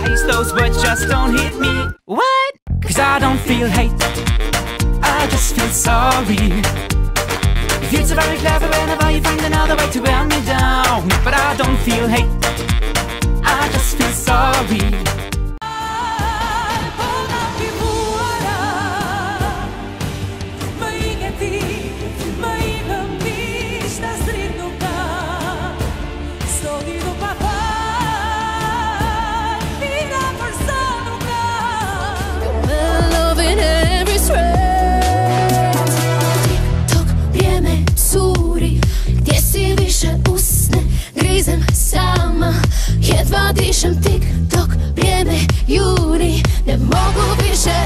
eyes, those words just don't hit me. What? Cause I don't feel hate, I just feel sorry. You feel so very clever whenever you find another way to wear me down. But I don't feel hate, I just feel sorry. Jedva dišem, tik-tok, vrijeme juri, ne mogu više.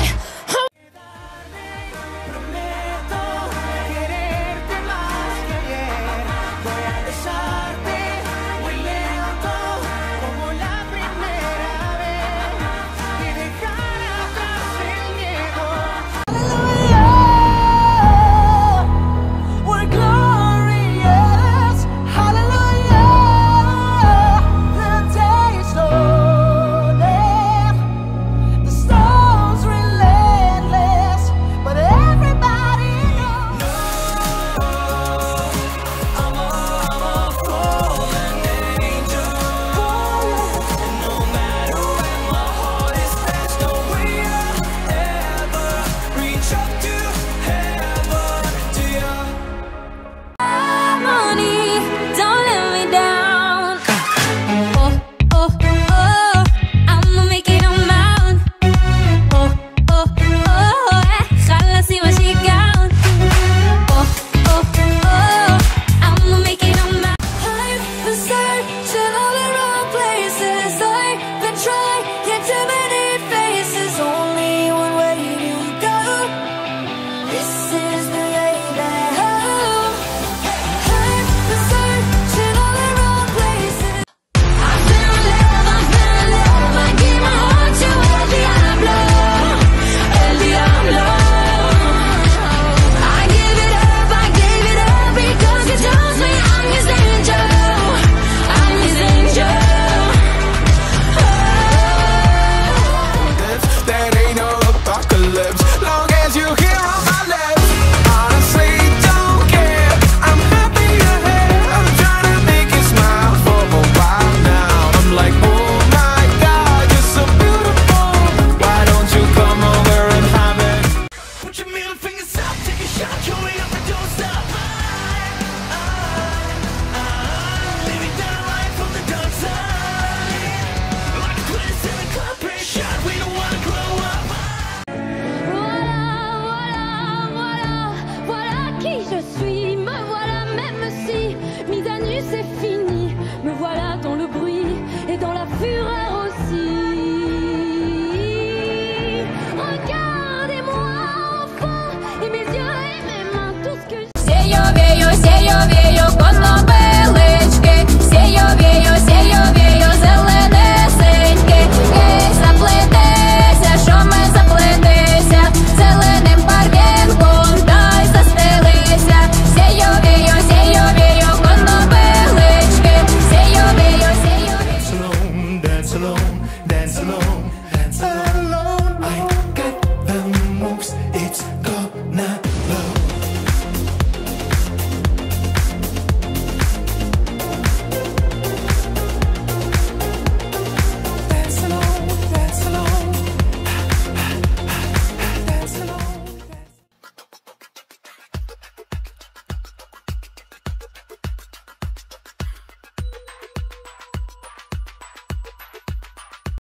Все yo veo